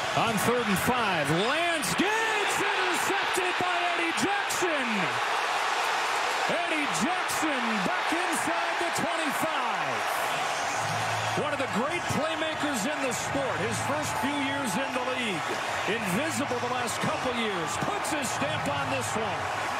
On 3rd and 5. Lance gets intercepted by Eddie Jackson. Eddie Jackson back inside the 25. One of the great playmakers in the sport. His first few years in the league. Invisible the last couple years. Puts his stamp on this one.